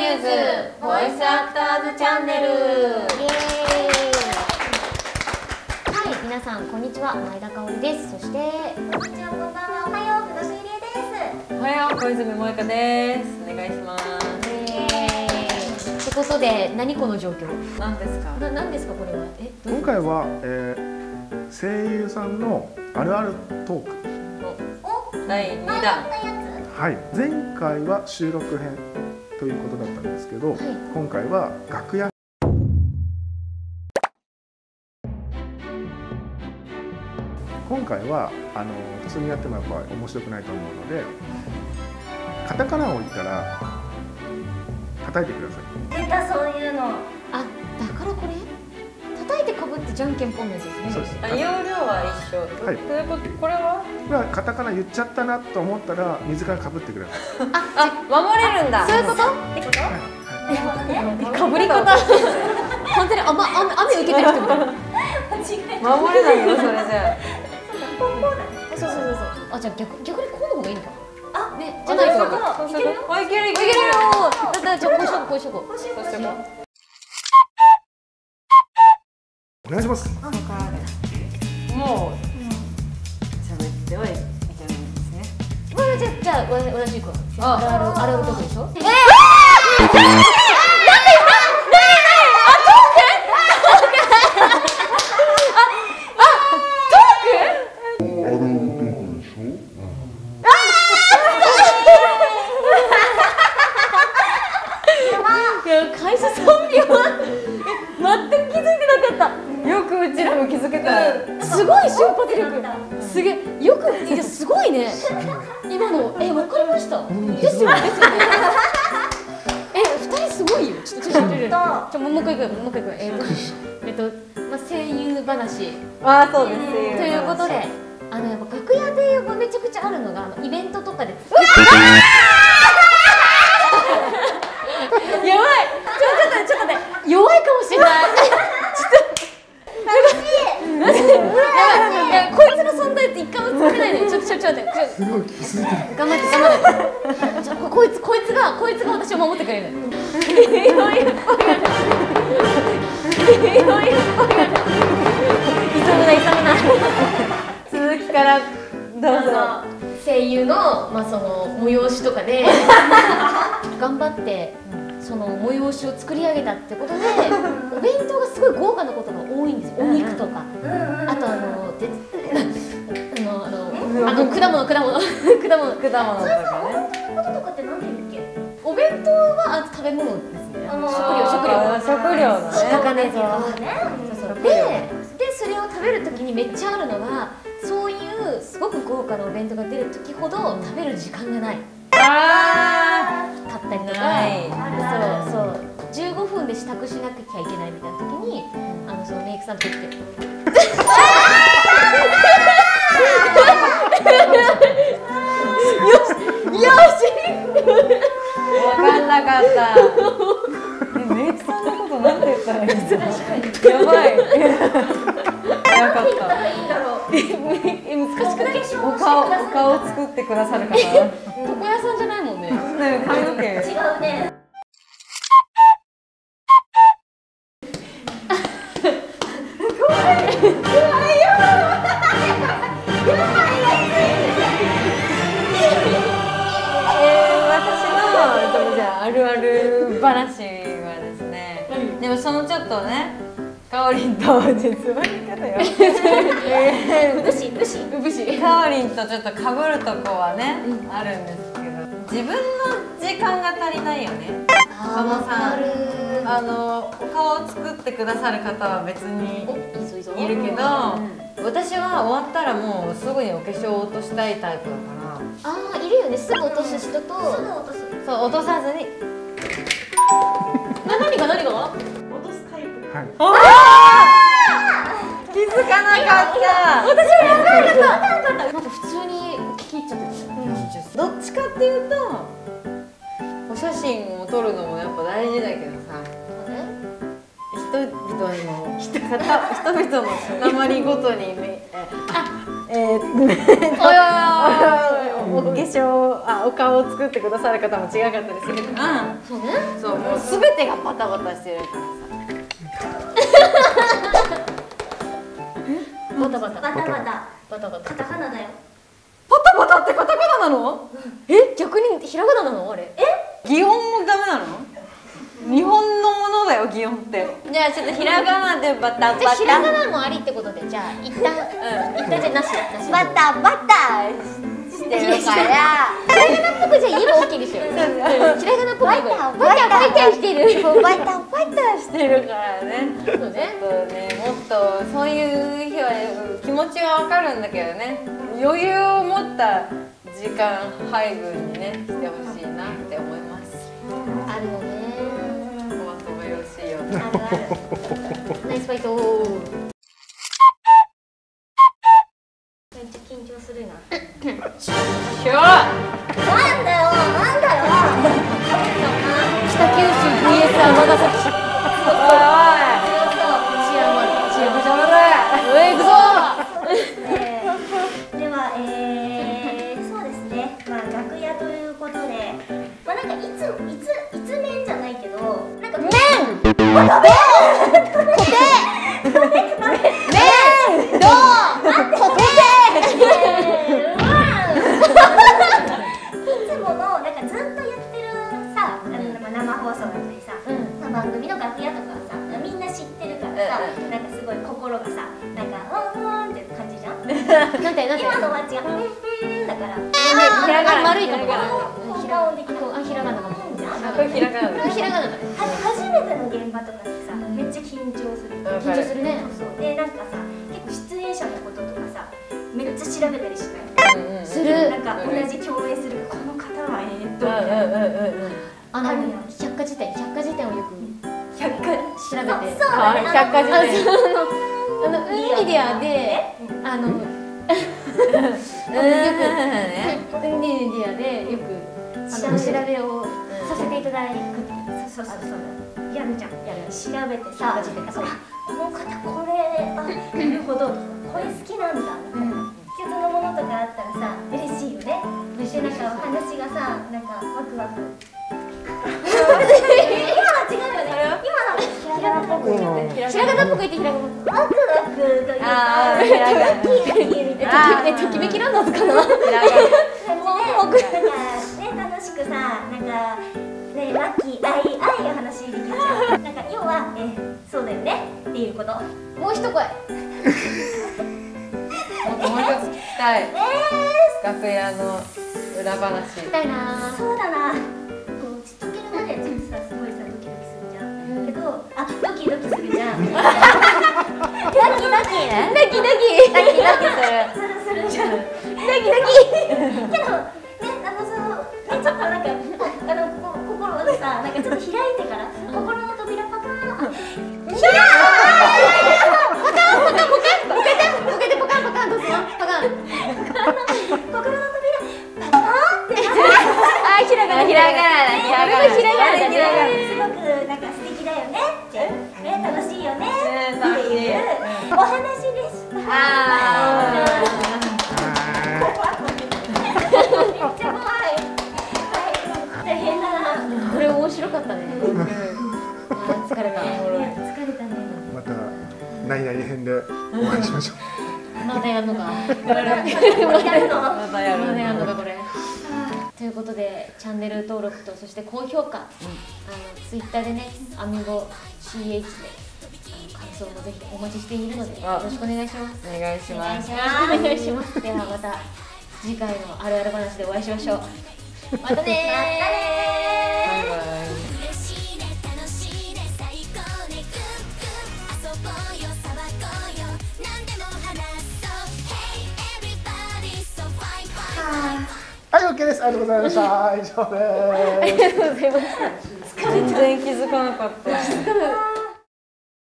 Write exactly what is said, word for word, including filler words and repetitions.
ューズボイスアクターズチャンネル。イエーイ。はい、皆さんこんにちは、前田香織です。そしてこんにちは、こんばんは。おはよう、宇野水玲です。 おはよう、小泉萌香です。お願いします。 イエーイ。ってことで、何この状況？ 何ですか？ な、何ですかこれは？え、 今回は、えー、声優さんのあるあるトーク。 お、だいにだん。 はい、前回は収録編ということだったんですけど、はい、今回は楽屋。今回はあの普通にやってもやっぱり面白くないと思うので、カタカナを言ったら叩いてください。 出た、そういうの。 あ、だからこれ叩いてかぶってじゃんけんぽんのやつですね。 そうです。あ、容量は一緒。はい。ということ、これは？ これはカタカナ言っちゃったなと思ったら水からかぶってください。 あ、あ、守れるんだ。 そういうこと？ってこと？なるほどね。かぶり方。本当に雨雨雨受けてる人みたいな。 守れないよそれじゃ。 そうそうそうそう。あ、じゃあ逆逆にこうの方がいいのか。 あ、 ね、じゃないと。 いける？あ、いけるいける。 いけるよ。だからじゃあこうしとこうこうしとこう。 こうしよう、こうしよう。 お願いします。 もう喋ってはいけないんですね。 これじゃじゃあ同じく。 あ、 あるあるあるあるとこでしょ。ええ。開始さんびょう全く気づいてなかった。 よくうちらも気づけた。 すごい瞬発力。すげえ、よく、いやすごいね。今の、え、わかりました。ですよね、ですよね。え、二人すごいよ。ちょっとちょっとちょっとちょっともう一回いくよ、もう一回いくよ。えっとえっとまあ声優話。 ああ、そうです。 ということで、あのやっぱ楽屋でめちゃくちゃあるのがイベントとかで。やばい、ちょっと待って、ちょっと待って、弱いかもしれない。ちょっと楽しい。やばい、いやこいつの存在って一回も作れないの。ちょっとちょっと待って、 すごい気づいてる。 頑張って頑張って。ちょここいつこいつがこいつが私を守ってくれる。いろいろいろいろ急ぐな急ぐな。 続きからどうぞ。 声優のまあその催しとかで頑張ってその催しを作り上げたってことで、お弁当がすごい豪華なことが多いんですよ。お肉とか、あとあのであのあのあの果物果物果物果物とかね。 こととかって何て言うんだっけ？ お弁当は食べ物ですね。食料食料食料のね。 高値そうそう。ででそれを食べるときにめっちゃあるのが、そういうすごく豪華なお弁当が出るときほど食べる時間がない。 ああ。 買ったりとか、そうそうじゅうごふんで支度しなきゃいけないみたいな時に、あのそのメイクさんと言って。よしよし。 わかんなかった。え、メイクさんのことなんて言ったらいいんですか？やばい。やばかった。 え、難しくない？ お顔お顔作ってくださる方。 床屋さんじゃないもんね。 ね、髪の毛。 違うね。 あるある話はですね、でもそのちょっとね、かおりんと実は言い方よ。 武士武士武士。 かおりんとちょっと被るとこはね、あるんですけど、自分の時間が足りないよね。そのさ、あのお顔を作ってくださる方は別にいるけど、私は終わったらもうすぐにお化粧を落としたいタイプだから。 ああ、いるよね。すぐ落とす人とすぐ落とす。 そう、落とさずに。 な、何が何が？ 落とすタイプ。 はい。 気づかなかった。 私はやばいかった。なんか普通に聞き入っちゃってた。 どっちかっていうと、お写真を撮るのもやっぱ大事だけどさ、一 々の人々の塊ごとにめえー、お化粧あお顔を作ってくださる方も違かったりするから、 そうね。 そうもうすべてがバタバタしてるからさ。 バタバタ。 バタバタ。 バタバタ。 カタカナだよ。 バタバタってカタカナなの？ え、逆にひらがななのあれ？え？ 擬音もダメなの？日本のものだよ擬音って。じゃあちょっとひらがなでバタバタ。 じゃあひらがなもありってことで、じゃあ一旦、うん、一旦じゃなしなし。 バタバタしてるから。 ひらがなっぽくじゃ言えば オーケー ですよ。ひらがなっぽく言えば。バタバタしてる。 バタバタしてるからね。そうね。ちょっとね、もっとそういう日は気持ちはわかるんだけどね。余裕を持った時間配分にねしてほしいなって思います。 あるよね。 お後がよろしいように。 あるある。 ナイスファイト。 めっちゃ緊張するな。 しょー。 なんだよ、なんだよ。 北九州 ブイエス 尼崎市。 おいおい。 治安悪い。治安ぶちゃぶれ。 うえ、行くぞ。 では、えー、そうですね。まあ楽屋ということで、まあなんかいついついつ面じゃないけど、なんか麺。 番組の楽屋とかはさ、みんな知ってるからさ、なんかすごい心がさ、なんかうんうんって感じじゃん。 なんてなんて。 今のは違う。うんうんだから。 ひらがな丸いところ。 ひらがな的な。 あ、ひらがなかも。 これひらがな。 これひらがなだね。 初めての現場とかってさ、めっちゃ緊張する。 緊張するね。 そうでなんかさ、結構出演者のこととかさ、めっちゃ調べたりしない。 する。 なんか同じ共演するこの方はえーっと。 あの百科事典、百科事典をよく百科調べて。 そうだね。 百科事典。 あのウィキペディアであのよくウィキペディアでよくあのお調べをさせていただく。 そうそうそう。やるじゃん。 やる。 調べてさ、あこの方これあなるほどとかこれ好きなんだみたいな。既存のものとかあったらさ嬉しいよね。でなんかお話がさなんかワクワク。今は違うよね。今のひらがなっぽく言って。 ひらがなっぽく言ってひらがな。 ワクワクというか。 ああ、ひらがな。 え、ときめきランドズかな。 感じでなんかね楽しくさなんかねラッキー愛愛を話できるじゃん。なんか要はえそうだよねっていうこと。 もう一声。 もっともう一つ聞きたい。楽屋の裏話。 聞きたいな。 そうだな。こう打ち解けるまでちょっとさすごいさドキドキするじゃん。けどあドキドキするじゃん。ドキドキドキドキ。ドキドキ。 ドキドキする。するするじゃん。ドキドキ。けどねあのそのねちょっとなんかあのこ心をさなんかちょっと開いてから心の扉パカーン。開い。 ポカンポカンどうする？ポカン。 心の扉パカーンって。 あ、ひらがなひらがなひらがなひらがなすごくなんか素敵だよねってね楽しいよねっていうお話でした。 あめっちゃ怖い。大変だな。 これ面白かったね。疲れた。 疲れたね。 また何々編でお会いしましょう。 まだやるのか。 やるの。 またやる。 まだやるのかこれ。ということでチャンネル登録とそして高評価、あのツイッターでねアミゴ シーエイチ であの感想もぜひお待ちしているのでよろしくお願いします。 お願いします。 お願いします。ではまた次回のあるある話でお会いしましょう。またねー。 バイバイ。 はい、オッケーです。ありがとうございました。以上です。 ありがとうございました。 全然気づかなかった。